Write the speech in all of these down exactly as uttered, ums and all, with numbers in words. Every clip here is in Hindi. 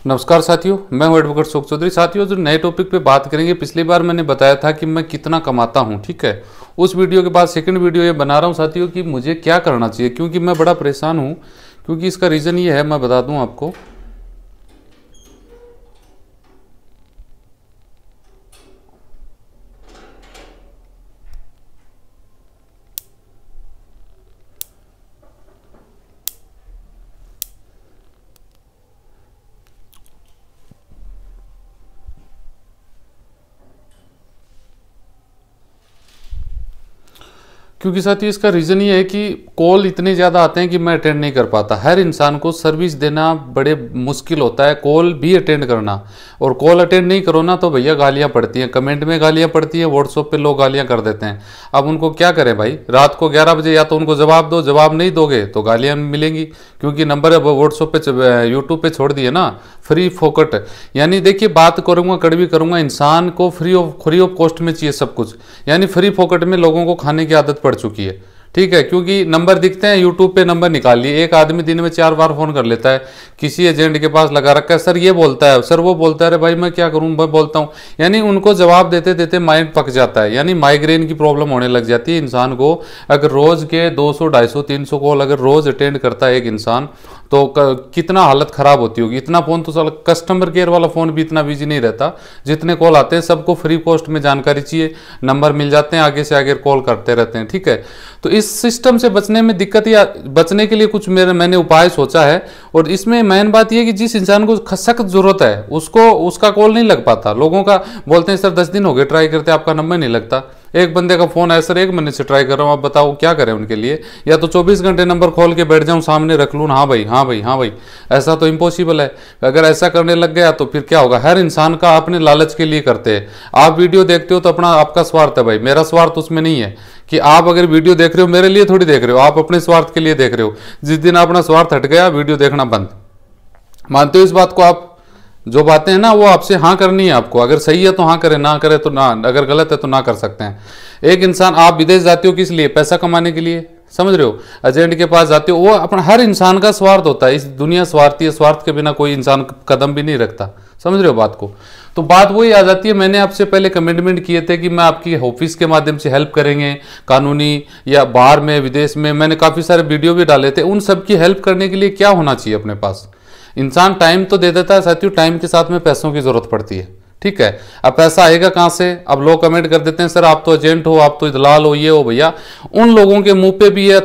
नमस्कार साथियों, मैं हूं एडवोकेट अशोक चौधरी। साथियों, जो नए टॉपिक पे बात करेंगे, पिछली बार मैंने बताया था कि मैं कितना कमाता हूं, ठीक है। उस वीडियो के बाद सेकंड वीडियो ये बना रहा हूं साथियों कि मुझे क्या करना चाहिए, क्योंकि मैं बड़ा परेशान हूं। क्योंकि इसका रीज़न ये है, मैं बता दूं आपको। क्योंकि साथियों इसका रीज़न ये है कि कॉल इतने ज़्यादा आते हैं कि मैं अटेंड नहीं कर पाता। हर इंसान को सर्विस देना बड़े मुश्किल होता है, कॉल भी अटेंड करना। और कॉल अटेंड नहीं करो ना तो भैया गालियाँ पड़ती हैं, कमेंट में गालियाँ पड़ती हैं, व्हाट्सएप पे लोग गालियाँ कर देते हैं। अब उनको क्या करें भाई, रात को ग्यारह बजे या तो उनको जवाब दो, जवाब नहीं दोगे तो गालियाँ मिलेंगी। क्योंकि नंबर व्हाट्सएप पे यूट्यूब पे छोड़ दिए ना, फ्री फोकट। यानी देखिए, बात करूँगा कड़वी करूँगा, इंसान को free of free of cost में चाहिए सब कुछ। यानी फ्री फोकट में लोगों को खाने की आदत पड़ चुकी है, ठीक है। क्योंकि नंबर दिखते हैं यूट्यूब पे, नंबर निकाल लिए। एक आदमी दिन में चार बार फोन कर लेता है, किसी एजेंट के पास लगा रखा है, सर ये बोलता है, सर वो बोलता है, अरे भाई मैं क्या करूं, मैं बोलता हूं। यानी उनको जवाब देते देते माइंड पक जाता है। यानी माइग्रेन की प्रॉब्लम होने लग जाती है इंसान को। अगर रोज के दो सौ ढाई सौ तीन सौ कॉल अगर रोज अटेंड करता है एक इंसान, तो कितना हालत खराब होती होगी। इतना फोन तो कस्टमर केयर वाला फोन भी इतना बिजी नहीं रहता। जितने कॉल आते हैं सबको फ्री कॉस्ट में जानकारी चाहिए, नंबर मिल जाते हैं, आगे से आगे कॉल करते रहते हैं, ठीक है। तो इस सिस्टम से बचने में दिक्कत या बचने के लिए कुछ मेरे मैंने उपाय सोचा है। और इसमें मेन बात यह है कि जिस इंसान को सख्त जरूरत है उसको उसका कॉल नहीं लग पाता। लोगों का बोलते हैं सर दस दिन हो गए ट्राई करते आपका नंबर नहीं लगता। एक बंदे का फोन आया, सर एक महीने से ट्राई कर रहा हूँ, आप बताओ क्या करें उनके लिए। या तो चौबीस घंटे नंबर खोल के बैठ जाऊँ, सामने रख लूँ, हाँ भाई हाँ भाई हाँ भाई, ऐसा तो इम्पॉसिबल है। अगर ऐसा करने लग गया तो फिर क्या होगा। हर इंसान का अपने लालच के लिए करते हैं। आप वीडियो देखते हो तो अपना आपका स्वार्थ है भाई, मेरा स्वार्थ उसमें नहीं है। कि आप अगर वीडियो देख रहे हो मेरे लिए थोड़ी देख रहे हो, आप अपने स्वार्थ के लिए देख रहे हो। जिस दिन अपना स्वार्थ हट गया, वीडियो देखना बंद। मानते हो इस बात को आप? जो बातें हैं ना वो आपसे हाँ करनी है आपको। अगर सही है तो हाँ करें, ना करे तो ना, अगर गलत है तो ना कर सकते हैं। एक इंसान, आप विदेश जाते हो किस लिए? पैसा कमाने के लिए, समझ रहे हो। एजेंट के पास जाते हो, वो अपना, हर इंसान का स्वार्थ होता है। इस दुनिया स्वार्थी है, स्वार्थ के बिना कोई इंसान कदम भी नहीं रखता। समझ रहे हो बात को। तो बात वही आ जाती है, मैंने आपसे पहले कमिटमेंट किए थे कि मैं आपकी ऑफिस के माध्यम से हेल्प करेंगे, कानूनी या बाहर में विदेश में। मैंने काफ़ी सारे वीडियो भी डाले थे। उन सब की हेल्प करने के लिए क्या होना चाहिए अपने पास? इंसान टाइम तो दे देता है साथियों, टाइम के साथ में पैसों की जरूरत पड़ती है, ठीक है। अब पैसा आएगा कहाँ से? अब लोग कमेंट कर देते हैं सर आप तो एजेंट हो, आप तो दलाल हो, ये हो। भैया उन लोगों के मुंह पे भी ये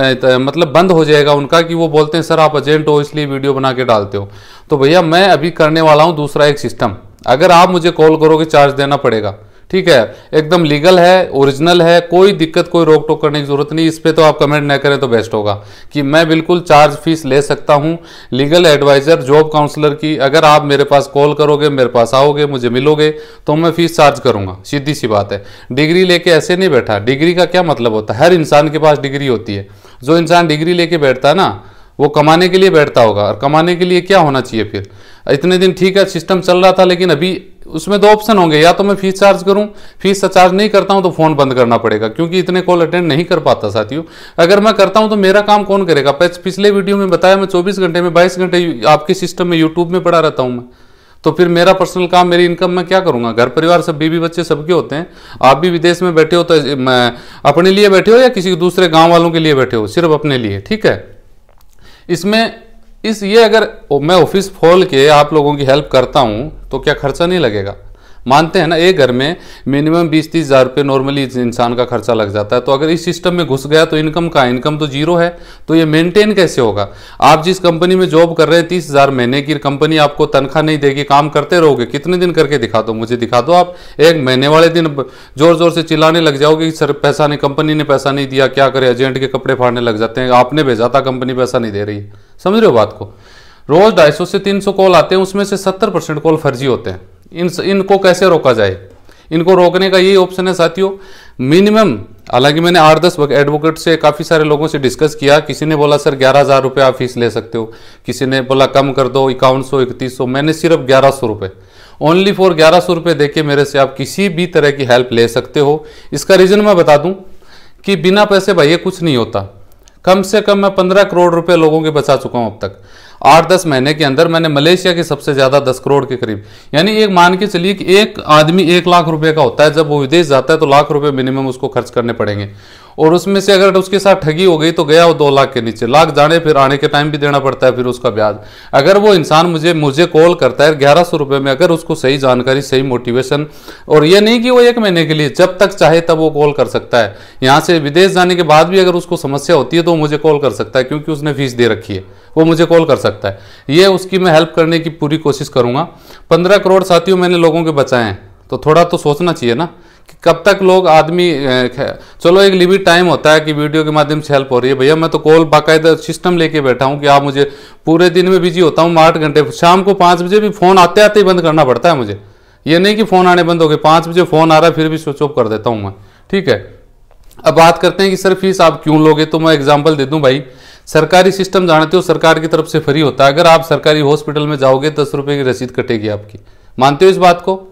मतलब बंद हो जाएगा उनका कि वो बोलते हैं सर आप एजेंट हो इसलिए वीडियो बना के डालते हो। तो भैया मैं अभी करने वाला हूँ दूसरा एक सिस्टम। अगर आप मुझे कॉल करोगे चार्ज देना पड़ेगा, ठीक है। एकदम लीगल है, ओरिजिनल है, कोई दिक्कत कोई रोक टोक करने की जरूरत नहीं। इस पे तो आप कमेंट न करें तो बेस्ट होगा कि मैं बिल्कुल चार्ज फीस ले सकता हूं। लीगल एडवाइजर, जॉब काउंसलर की अगर आप मेरे पास कॉल करोगे, मेरे पास आओगे, मुझे मिलोगे तो मैं फीस चार्ज करूंगा। सीधी सी बात है। डिग्री लेके ऐसे नहीं बैठा। डिग्री का क्या मतलब होता है? हर इंसान के पास डिग्री होती है। जो इंसान डिग्री लेके बैठता है ना, वो कमाने के लिए बैठता होगा। और कमाने के लिए क्या होना चाहिए फिर? इतने दिन ठीक है सिस्टम चल रहा था, लेकिन अभी उसमें दो ऑप्शन होंगे, या तो मैं फीस चार्ज करूं, फीस चार्ज नहीं करता हूं तो फोन बंद करना पड़ेगा, क्योंकि इतने कॉल अटेंड नहीं कर पाता साथियों। अगर मैं करता हूं तो मेरा काम कौन करेगा? पिछले वीडियो में बताया, मैं चौबीस घंटे में बाईस घंटे आपके सिस्टम में यूट्यूब में पड़ा रहता हूं मैं। तो फिर मेरा पर्सनल काम, मेरी इनकम मैं क्या करूंगा? घर परिवार सब, बीवी बच्चे सबके होते हैं। आप भी विदेश में बैठे हो तो अपने लिए बैठे हो या किसी दूसरे गाँव वालों के लिए बैठे हो? सिर्फ अपने लिए, ठीक है। इसमें इस ये अगर मैं ऑफिस खोल के आप लोगों की हेल्प करता हूं तो क्या खर्चा नहीं लगेगा? मानते हैं ना, एक घर में मिनिमम बीस तीस हज़ार रुपये नॉर्मली इंसान का खर्चा लग जाता है। तो अगर इस सिस्टम में घुस गया तो इनकम का इनकम तो जीरो है, तो ये मेंटेन कैसे होगा? आप जिस कंपनी में जॉब कर रहे हैं, तीस हज़ार महीने की कंपनी आपको तनख्वाह नहीं देगी, काम करते रहोगे। कितने दिन करके दिखा दो, मुझे दिखा दो। आप एक महीने वाले दिन जोर जोर से चिल्लाने लग जाओगे कि सर पैसा नहीं, कंपनी ने पैसा नहीं दिया, क्या करे। एजेंट के कपड़े फाड़ने लग जाते हैं, आपने भेजा था, कंपनी पैसा नहीं दे रही है। समझ रहे हो बात को। रोज ढाई सौ से तीन सौ कॉल आते हैं, उसमें से सत्तर परसेंट कॉल फर्जी होते हैं। इन इनको कैसे रोका जाए? इनको रोकने का यही ऑप्शन है साथियों। मिनिमम, हालांकि मैंने आठ दस एडवोकेट से, काफ़ी सारे लोगों से डिस्कस किया। किसी ने बोला सर ग्यारह हज़ार रुपये आप फीस ले सकते हो, किसी ने बोला कम कर दो इक्यावन सौ इकतीस सौ। मैंने सिर्फ ग्यारह सौ रुपये, ओनली फॉर ग्यारह सौ रुपये दे के मेरे से आप किसी भी तरह की हेल्प ले सकते हो। इसका रीज़न मैं बता दूं कि बिना पैसे भैया कुछ नहीं होता। कम से कम मैं पंद्रह करोड़ रुपए लोगों के बचा चुका हूं अब तक। आठ दस महीने के अंदर मैंने मलेशिया के सबसे ज्यादा दस करोड़ के करीब, यानी एक मान के चलिए कि एक आदमी एक लाख रुपए का होता है, जब वो विदेश जाता है तो लाख रुपए मिनिमम उसको खर्च करने पड़ेंगे, और उसमें से अगर उसके साथ ठगी हो गई तो गया वो दो लाख के नीचे, लाख जाने फिर आने के टाइम भी देना पड़ता है, फिर उसका ब्याज। अगर वो इंसान मुझे मुझे कॉल करता है ग्यारह सौ रुपये में, अगर उसको सही जानकारी, सही मोटिवेशन, और ये नहीं कि वो एक महीने के लिए, जब तक चाहे तब वो कॉल कर सकता है। यहाँ से विदेश जाने के बाद भी अगर उसको समस्या होती है तो मुझे कॉल कर सकता है, क्योंकि उसने फीस दे रखी है, वो मुझे कॉल कर सकता है। ये उसकी मैं हेल्प करने की पूरी कोशिश करूंगा। पंद्रह करोड़ साथियों मैंने लोगों के बचाए हैं, तो थोड़ा तो सोचना चाहिए ना कि कब तक लोग आदमी, चलो एक लिमिट टाइम होता है कि वीडियो के माध्यम से हेल्प हो रही है, भैया मैं तो कॉल बाकायदा सिस्टम लेके बैठा हूं कि आप मुझे, पूरे दिन में बिजी होता हूं आठ घंटे, शाम को पाँच बजे भी फोन आते आते ही बंद करना पड़ता है मुझे। ये नहीं कि फोन आने बंद हो गए, पाँच बजे फोन आ रहा है फिर भी स्विच ऑफ कर देता हूँ मैं, ठीक है। अब बात करते हैं कि सर फीस आप क्यों लोगे, तो मैं एग्जाम्पल दे दूं भाई। सरकारी सिस्टम जानते हो, सरकार की तरफ से फ्री होता है। अगर आप सरकारी हॉस्पिटल में जाओगे दस रुपए की रसीद कटेगी आपकी, मानते हो इस बात को?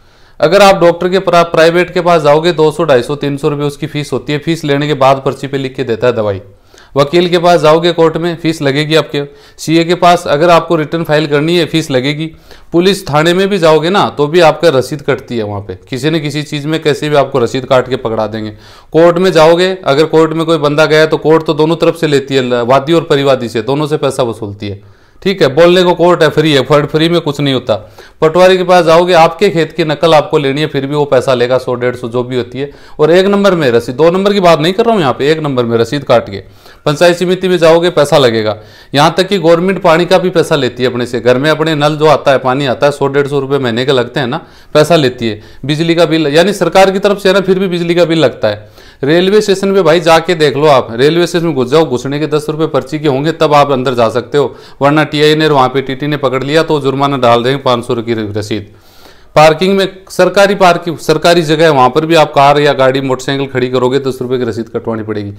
अगर आप डॉक्टर के प्राइवेट के पास जाओगे दो सौ ढाई सौ तीन सौ रुपये उसकी फीस होती है, फीस लेने के बाद पर्ची पे लिख के देता है दवाई। वकील के पास जाओगे कोर्ट में फीस लगेगी आपके, सीए के पास अगर आपको रिटर्न फाइल करनी है फीस लगेगी, पुलिस थाने में भी जाओगे ना तो भी आपका रसीद कटती है वहाँ पे, किसी न किसी चीज़ में कैसे भी आपको रसीद काट के पकड़ा देंगे। कोर्ट में जाओगे, अगर कोर्ट में कोई बंदा गया तो कोर्ट तो दोनों तरफ से लेती है, वादी और परिवादी से, दोनों से पैसा वसूलती है, ठीक है। बोलने को कोर्ट है, फ्री है, फर्ड फ्री में कुछ नहीं होता। पटवारी के पास जाओगे, आपके खेत की नकल आपको लेनी है, फिर भी वो पैसा लेगा, सौ डेढ़ सौ जो भी होती है, और एक नंबर में रसीद, दो नंबर की बात नहीं कर रहा हूँ यहाँ पे, एक नंबर में रसीद काट के। पंचायत समिति में जाओगे पैसा लगेगा, यहाँ तक कि गवर्नमेंट पानी का भी पैसा लेती है अपने से, घर में अपने नल जो आता है पानी आता है, सौ डेढ़ सौ रुपये महीने के लगते हैं ना, पैसा लेती है। बिजली का बिल, यानी सरकार की तरफ से है ना, फिर भी बिजली का बिल लगता है। रेलवे स्टेशन पे भाई जाके देख लो आप, रेलवे स्टेशन में घुस जाओ, घुसने के दस रुपए पर्ची के होंगे तब आप अंदर जा सकते हो, वरना टीआई ने वहां पे टीटी ने पकड़ लिया तो जुर्माना डाल देंगे पाँच सौ की रसीद। पार्किंग में, सरकारी पार्किंग, सरकारी जगह है, वहां पर भी आप कार या गाड़ी मोटरसाइकिल खड़ी करोगे दस रुपए की रसीद कटवानी पड़ेगी।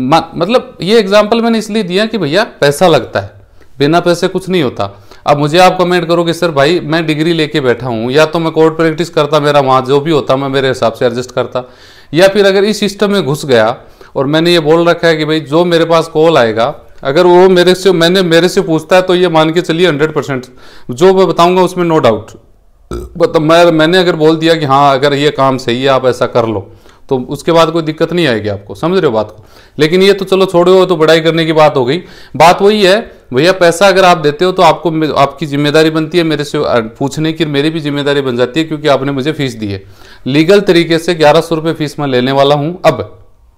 मतलब ये एग्जाम्पल मैंने इसलिए दिया कि भैया पैसा लगता है, बिना पैसे कुछ नहीं होता। अब मुझे आप कमेंट करोगे सर भाई मैं डिग्री लेके बैठा हूँ, या तो मैं कोर्ट प्रैक्टिस करता, मेरा वहाँ जो भी होता मैं मेरे हिसाब से एडजस्ट करता, या फिर अगर इस सिस्टम में घुस गया और मैंने ये बोल रखा है कि भाई जो मेरे पास कॉल आएगा, अगर वो मेरे से मैंने मेरे से पूछता है तो ये मान के चलिए हंड्रेड परसेंट जो मैं बताऊंगा उसमें नो डाउट, मतलब मैं मैंने अगर बोल दिया कि हाँ अगर ये काम सही है आप ऐसा कर लो, तो उसके बाद कोई दिक्कत नहीं आएगी आपको, समझ रहे हो बात को। लेकिन ये तो चलो छोड़ो, तो बड़ाई करने की बात हो गई। बात वही है भैया, पैसा अगर आप देते हो तो आपको, आपकी जिम्मेदारी बनती है मेरे से पूछने की, मेरी भी जिम्मेदारी बन जाती है, क्योंकि आपने मुझे फीस दी है। लीगल तरीके से ग्यारह सौ रुपये फीस मैं लेने वाला हूँ अब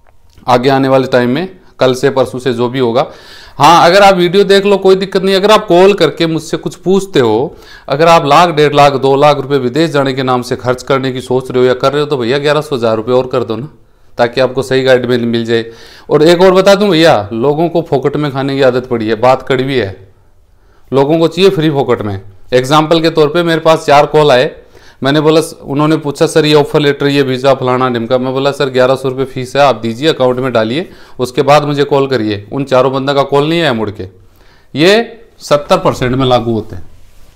आगे आने वाले टाइम में, कल से परसों से जो भी होगा। हाँ अगर आप वीडियो देख लो कोई दिक्कत नहीं, अगर आप कॉल करके मुझसे कुछ पूछते हो, अगर आप लाख डेढ़ लाख दो लाख रुपए विदेश जाने के नाम से खर्च करने की सोच रहे हो या कर रहे हो, तो भैया ग्यारह सौ हजार रुपये और कर दो ना, ताकि आपको सही गाइड मिल मिल जाए। और एक और बता दूं भैया, लोगों को फोकट में खाने की आदत पड़ी है, बात कड़वी है, लोगों को चाहिए फ्री फोकट में। एग्जाम्पल के तौर पर मेरे पास चार कॉल आए, मैंने बोला, उन्होंने पूछा सर ये ऑफर लेटर, ये वीज़ा फलाना ढिमका, मैं बोला सर ग्यारह सौ रुपये फीस है, आप दीजिए अकाउंट में डालिए, उसके बाद मुझे कॉल करिए। उन चारों बंदा का कॉल नहीं आया मुड़ के। ये सत्तर परसेंट में लागू होते हैं,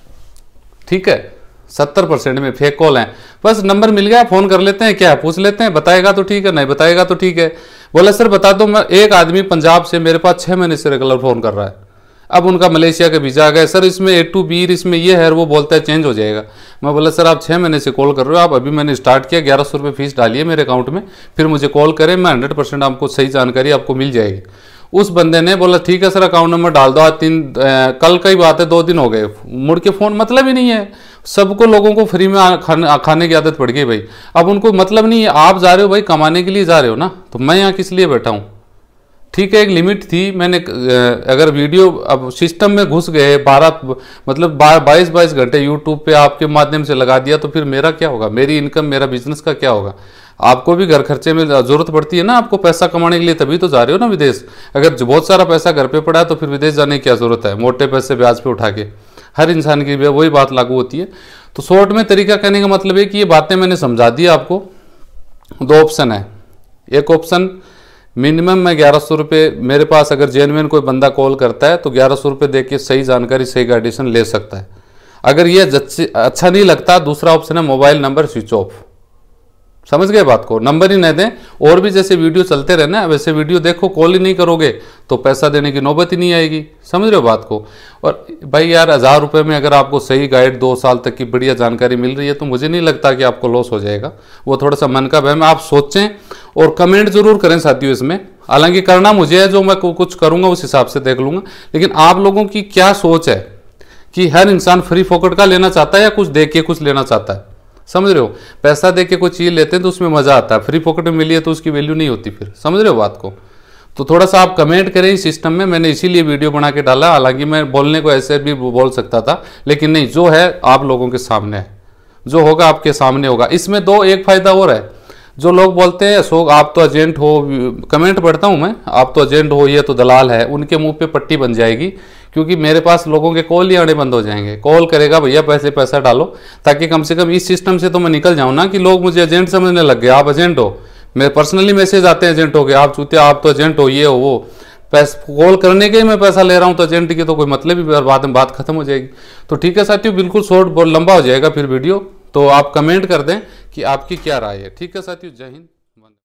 ठीक है, सत्तर परसेंट में फेक कॉल हैं। बस नंबर मिल गया, फोन कर लेते हैं, क्या पूछ लेते हैं, बताएगा तो ठीक है, नहीं बताएगा तो ठीक है। बोला सर बता दो, मैं एक आदमी पंजाब से मेरे पास छः महीने से रेगुलर फोन कर रहा है, अब उनका मलेशिया का वीजा आ गया, सर इसमें ए टू बी इसमें ये है, वो बोलता है चेंज हो जाएगा। मैं बोला सर आप छः महीने से कॉल कर रहे हो, आप अभी मैंने स्टार्ट किया, ग्यारह सौ रुपये फीस डालिए मेरे अकाउंट में, फिर मुझे कॉल करें, मैं हंड्रेड परसेंट आपको सही जानकारी आपको मिल जाएगी। उस बंदे ने बोला ठीक है सर अकाउंट नंबर डाल दो, आज तीन आ, कल का ही बात है, दो दिन हो गए, मुड़ के फ़ोन, मतलब ही नहीं है। सबको लोगों को फ्री में खाने खाने की आदत पड़ गई भाई, अब उनको मतलब नहीं है। आप जा रहे हो भाई कमाने के लिए जा रहे हो ना, तो मैं यहाँ किस लिए बैठा हूँ, ठीक है। एक लिमिट थी, मैंने अगर वीडियो अब सिस्टम में घुस गए, बारह मतलब बाईस बाईस घंटे यूट्यूब पे आपके माध्यम से लगा दिया, तो फिर मेरा क्या होगा, मेरी इनकम, मेरा बिजनेस का क्या होगा। आपको भी घर खर्चे में जरूरत पड़ती है ना, आपको पैसा कमाने के लिए, तभी तो जा रहे हो ना विदेश। अगर बहुत सारा पैसा घर पे पड़ा है तो फिर विदेश जाने की क्या जरूरत है, मोटे पैसे ब्याज पे उठा के। हर इंसान की वही बात लागू होती है। तो शॉर्ट में तरीका कहने का मतलब है कि ये बातें मैंने समझा दी आपको। दो ऑप्शन है, एक ऑप्शन मिनिमम मैं ग्यारह सौ रुपये, मेरे पास अगर जेन्युइन कोई बंदा कॉल करता है तो ग्यारह सौ रुपये दे के सही जानकारी, सही गाइडेशन ले सकता है। अगर ये अच्छा नहीं लगता, दूसरा ऑप्शन है मोबाइल नंबर स्विच ऑफ। समझ गए बात को, नंबर ही नहीं दें। और भी जैसे वीडियो चलते रहे ना, वैसे वीडियो देखो, कॉल ही नहीं करोगे तो पैसा देने की नौबत ही नहीं आएगी। समझ रहे हो बात को। और भाई यार, हज़ार रुपये में अगर आपको सही गाइड दो साल तक की बढ़िया जानकारी मिल रही है तो मुझे नहीं लगता कि आपको लॉस हो जाएगा। वो थोड़ा सा मन का वहम, आप सोचें और कमेंट जरूर करें साथियों इसमें। हालांकि करना मुझे है, जो मैं कुछ करूँगा उस हिसाब से देख लूँगा, लेकिन आप लोगों की क्या सोच है कि हर इंसान फ्री फोकट का लेना चाहता है या कुछ दे के कुछ लेना चाहता है। समझ रहे हो, पैसा दे के कोई चीज़ लेते हैं तो उसमें मज़ा आता है, फ्री पॉकेट में मिली है तो उसकी वैल्यू नहीं होती फिर। समझ रहे हो बात को। तो थोड़ा सा आप कमेंट करें इस सिस्टम में, मैंने इसीलिए वीडियो बना के डाला। हालांकि मैं बोलने को ऐसे भी बोल सकता था, लेकिन नहीं, जो है आप लोगों के सामने है, जो होगा आपके सामने होगा। इसमें दो एक फ़ायदा और है, जो लोग बोलते हैं अशोक आप तो एजेंट हो, कमेंट पढ़ता हूँ मैं, आप तो एजेंट हो, ये तो दलाल है, उनके मुंह पे पट्टी बन जाएगी। क्योंकि मेरे पास लोगों के कॉल ही आने बंद हो जाएंगे। कॉल करेगा भैया पैसे पैसा डालो, ताकि कम से कम इस सिस्टम से तो मैं निकल जाऊँ ना, कि लोग मुझे एजेंट समझने लग गए, आप एजेंट हो। मेरे पर्सनली मैसेज आते हैं एजेंट हो गए, आप चूते, आप तो एजेंट हो, ये हो वो, पैसा कॉल करने के ही मैं पैसा ले रहा हूँ तो एजेंट की तो कोई मतलब ही, बाद में बात खत्म हो जाएगी। तो ठीक है साथियों, बिल्कुल शॉर्ट लंबा हो जाएगा फिर वीडियो, तो आप कमेंट कर दें कि आपकी क्या राय है। ठीक है साथियों, जय हिंद।